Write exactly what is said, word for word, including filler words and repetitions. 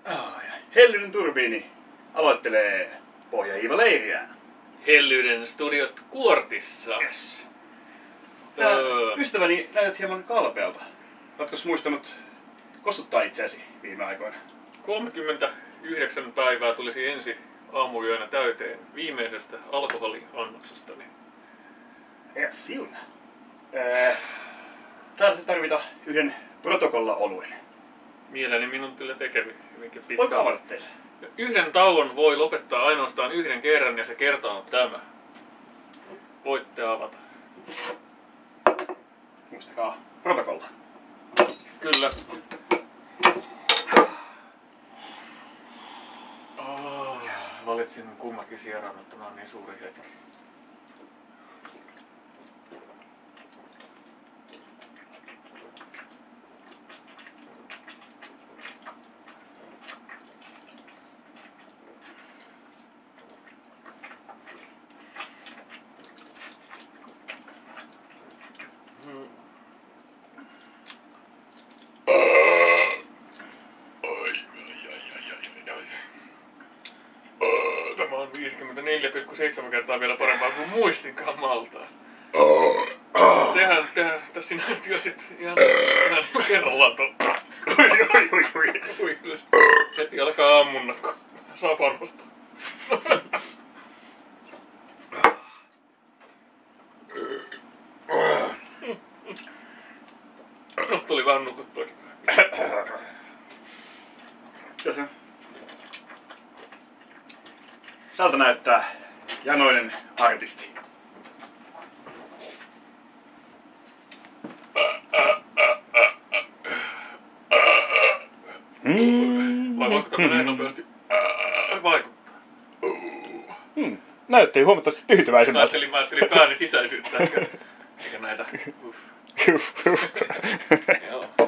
Oh, Hellyyden turbiini aloittelee pohjahiivaleiriään. Hellyyden studiot Kuortissa. Yes. Öö. Ystäväni, näytät hieman kalpealta. Oletko muistanut kostuttaa itseäsi viime aikoina? kolmekymmentäyhdeksän päivää tulisi ensi aamuyönä täyteen viimeisestä alkoholiannoksestani. Herra siuna. Öö, Täältä tarvita yhden protokolla-oluen. Mieleni minun kyllä tekevi hyvinkin pitkään. Voinko avata teille? Yhden tauon voi lopettaa ainoastaan yhden kerran ja se kerta on tämä. Voitte avata. Muistakaa protokolla. Kyllä. Oh, valitsin kummatkin sieraan, mutta tämä on niin suuri hetki. Tämä on viisikymmentäneljä pilkku seitsemän kertaa vielä parempaa kuin muistinkaan maltaan. Tehän, tehän, tässä sinä työstit ihan, ihan kerrallaan ton. Ui, ui, ui, ui, ui. Heti alkaa ammunnat, kun saa panostaa. No, tuli vähän nukuttuakin. Tässä. Tältä näyttää janoinen artisti. Vai voiko tämä näin nopeasti vaikuttaa? Hmm. Näytti huomattavasti tyytyväisemmältä. Ajattelin, mä ajattelin pääni sisäisyyttä, eikä, eikä näitä. Uff. Uff, uff. Joo.